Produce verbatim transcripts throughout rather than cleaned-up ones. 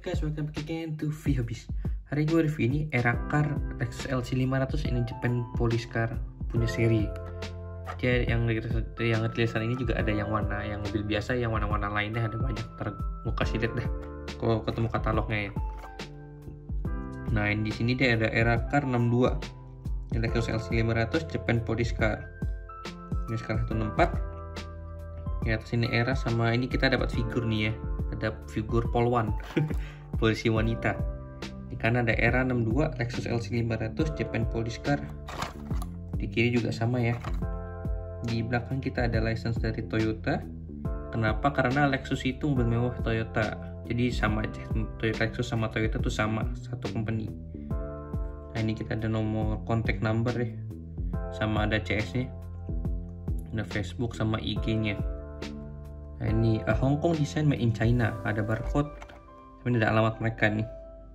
guys, welcome back again to V-Hobbies. Hari gue review ini era car Lexus L C lima ratus, ini Japan Police Car punya seri. Dia yang yang tulisan ini juga ada yang warna yang mobil biasa, yang warna-warna lainnya ada banyak. Ntar gue kasih lihat dah kalau ketemu katalognya ya. Nah, di sini dia ada era car enam dua, Lexus L C lima ratus Japan Police Car. Ini sekarang seratus enam puluh empat. Di atas ini era, sama ini kita dapat figur nih ya. Ada figur polwan polisi wanita. Di kanan ada era enam dua Lexus L C lima ratus Japan Police Car. Di kiri juga sama ya. Di belakang kita ada license dari Toyota. Kenapa? Karena Lexus itu mobil mewah Toyota, jadi sama aja. Toyota Lexus sama Toyota tuh sama, satu company. Nah, ini kita ada nomor contact number ya, sama ada C S nya, ada Facebook sama I G nya. Nah, ini uh, Hong Kong design made in China, ada barcode, ini ada alamat mereka nih.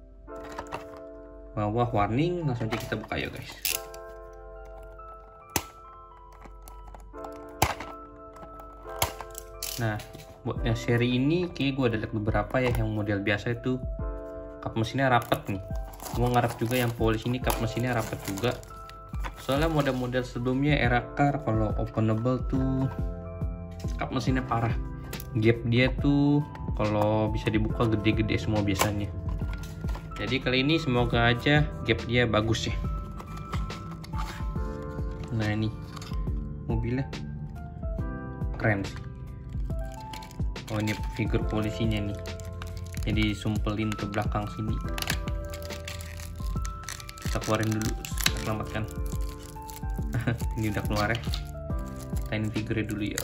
Bawah warning, langsung aja kita buka yuk guys. Nah, buat yang seri ini kayak gue ada lihat beberapa ya, yang model biasa itu kap mesinnya rapet nih. Gue ngarep juga yang Police ini kap mesinnya rapet juga. Soalnya model-model sebelumnya era car kalau openable tuh kap mesinnya parah. Gap dia tuh kalau bisa dibuka gede-gede semua biasanya. Jadi kali ini semoga aja gap dia bagus ya. Nah, ini mobilnya keren sih. Oh, ini figur polisinya nih, jadi sumpelin ke belakang sini. Kita keluarin dulu, selamatkan. Ini udah keluar ya. Kita ini figurnya dulu ya.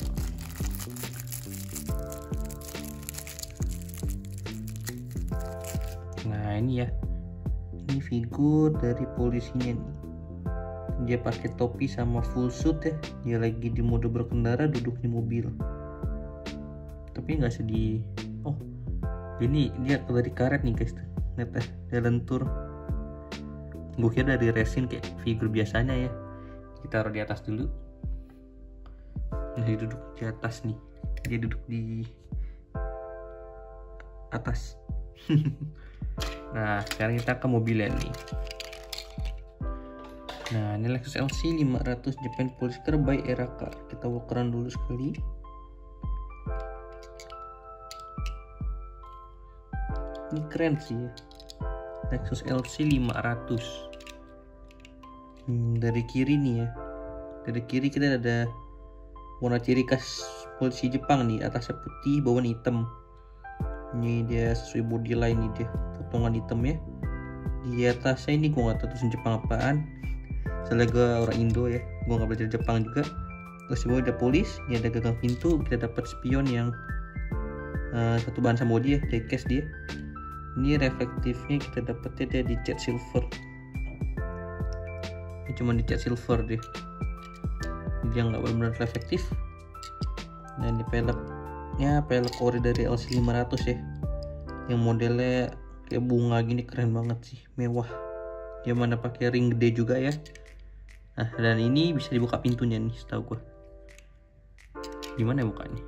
Nah, ini ya, ini figur dari polisinya nih. Dia pakai topi sama full suit ya. Dia lagi di mode berkendara, duduk di mobil. Tapi nggak sedih. Oh, ini dia dari karet nih guys. Lihat ya, dia lentur. Gue kira dari resin kayak figur biasanya ya. Kita taruh di atas dulu. Nah, dia duduk di atas nih. Dia duduk di atas. Nah, sekarang kita ke mobilnya nih. Nah, ini Lexus L C lima ratus Japan Police Car by Era Car. Kita walk around dulu sekali. Ini keren sih ya, Lexus L C lima ratus. Hmm, dari kiri nih ya, dari kiri kita ada warna ciri khas polisi Jepang nih. Atasnya putih, bawahnya hitam. Ini dia sesuai body line nih, dia potongan hitam ya. Di atasnya ini gue nggak tahu tulisan Jepang apaan. Soalnya gue orang Indo ya, gue nggak belajar Jepang juga. Terus di bawah ada polis, ini ada gagang pintu. Kita dapat spion yang uh, satu bahan sama body ya, diecast dia. Ini reflektifnya kita dapetnya dia di cat silver. Ini cuma di cat silver deh, dia nggak benar-benar reflektif. Dan di peleknya pelek ori dari L C lima ratus ya, yang modelnya kayak bunga gini, keren banget sih, mewah. Dia mana pakai ring gede juga ya. Nah, dan ini bisa dibuka pintunya nih, setahu gua. Gimana ya bukanya?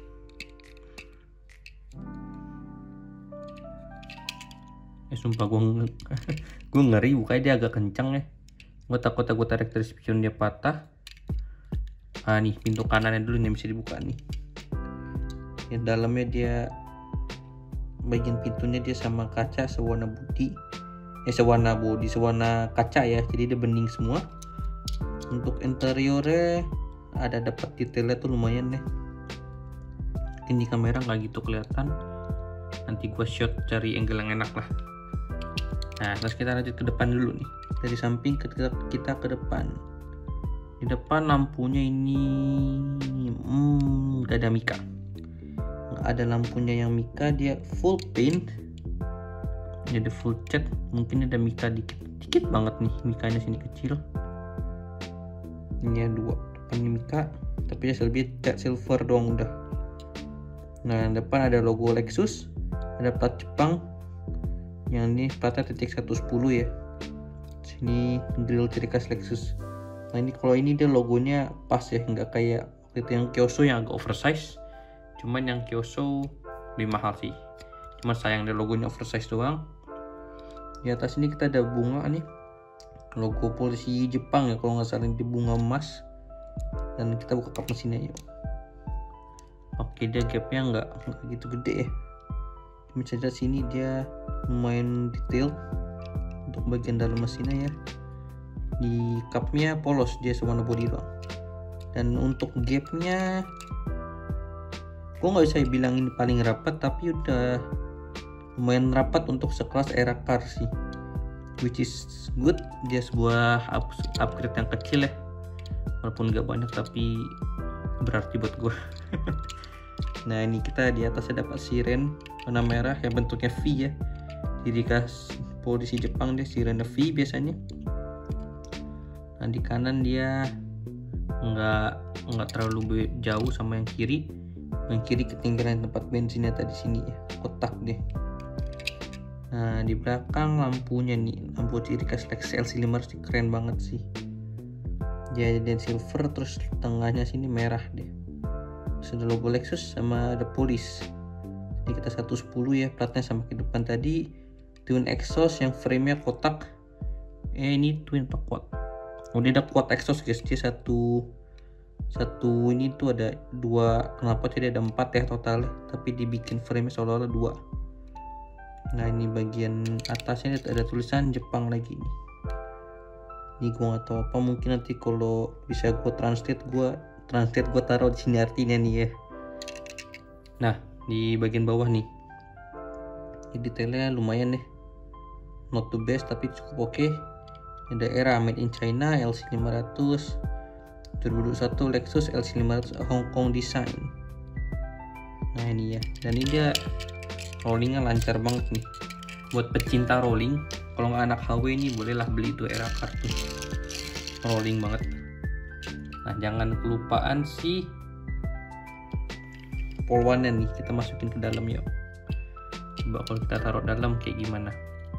Eh, sumpah gue gue ngeri bukanya, dia agak kencang ya. Gue takut aku tarik dari spion dia patah. Ah, nih pintu kanannya dulu nih bisa dibuka nih. Di dalamnya dia, bagian pintunya dia sama kaca sewarna bodi. Eh sewarna bodi, sewarna kaca ya. Jadi dia bening semua. Untuk interiornya ada dapat detailnya tuh lumayan deh. Ini kamera nggak gitu kelihatan. Nanti gue shot cari angle yang enak lah. Nah, terus kita lanjut ke depan dulu nih. Dari samping kita, kita ke depan. Di depan lampunya ini hmm, gak ada mika. Gak ada lampunya yang mika, dia full paint. Jadi full cat. Mungkin ada mika dikit, dikit banget nih. Mikanya sini kecil. Ini ada dua. Depannya mika, tapi ya lebih cat silver doang udah. Nah, depan ada logo Lexus. Ada plat Jepang. Yang ini platnya titik seratus sepuluh ya. Sini grill ciri khas Lexus. Nah, ini kalau ini dia logonya pas ya, nggak kayak itu yang Kyoso yang agak oversize. Cuman yang Kyoso lebih mahal sih. cuma sayang deh logonya oversize doang. Di atas ini kita ada bunga nih, logo polisi Jepang ya kalau nggak salah, di bunga emas. Dan kita buka kap mesinnya yuk. Oke, dia gapnya nggak nggak gitu gede ya, cuma saja sini dia lumayan detail untuk bagian dalam mesinnya ya. Di cupnya polos, dia sewarna body doang. Dan untuk gapnya gue nggak bisa bilang ini paling rapat, tapi udah lumayan rapat untuk sekelas era car sih, which is good. Dia sebuah up upgrade yang kecil ya, walaupun nggak banyak tapi berarti buat gue. Nah ini kita di atasnya dapat siren warna merah yang bentuknya V ya, jadi khas polisi Jepang dia sirennya V biasanya. Nah di kanan dia nggak nggak terlalu jauh sama yang kiri. Yang kiri ketinggalan tempat bensinnya tadi sini ya, kotak deh. Nah di belakang lampunya nih, lampu ciri khas Lexus L C lima ratus keren banget sih. Dia dan silver, terus tengahnya sini merah deh. Terus ada logo Lexus sama ada police. Ini kita seratus sepuluh ya, platnya sama ke depan tadi. Twin exhaust yang frame-nya kotak. Eh ini twin pak quad. Oh dia ada quad exhaust guys, dia satu satu ini tuh ada dua, kenapa tidak ada empat ya total, tapi dibikin frame seolah-olah dua. Nah ini bagian atasnya ada tulisan Jepang lagi nih. Ini gua nggak tahu apa, mungkin nanti kalau bisa gua translate gua translate gua taruh di sini artinya nih ya. Nah di bagian bawah nih, ini detailnya lumayan deh, not the best tapi cukup oke. Okay. Ada era made in China L C lima ratus dua ribu dua puluh satu Lexus L C lima ratus Hong Kong design. Nah ini ya, dan ini dia rollingnya lancar banget nih. Buat pecinta rolling, kalau nggak anak H W ini bolehlah beli itu era kartu, rolling banget. Nah jangan kelupaan si polwannya nih, kita masukin ke dalam ya. Coba kalau kita taruh dalam kayak gimana.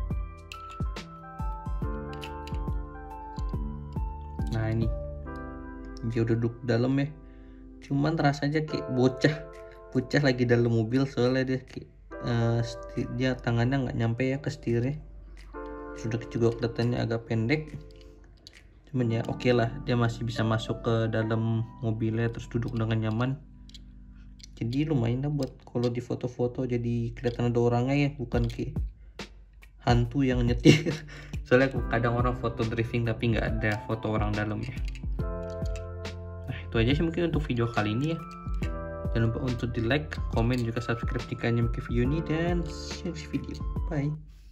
Nah ini dia udah duduk dalam ya, cuman rasanya kayak bocah bocah lagi dalam mobil, soalnya dia kayak uh, dia tangannya nggak nyampe ya ke setirnya, sudah juga kelihatannya agak pendek. Cuman ya oke okay lah, dia masih bisa masuk ke dalam mobilnya terus duduk dengan nyaman. Jadi lumayan lah buat kalau di foto-foto, jadi kelihatan ada orangnya ya, bukan kayak hantu yang nyetir. Soalnya kadang orang foto driving tapi nggak ada foto orang dalamnya. Nah itu aja sih mungkin untuk video kali ini ya. Jangan lupa untuk di like, komen, juga subscribe jika nyampe video ini, dan share video. Bye.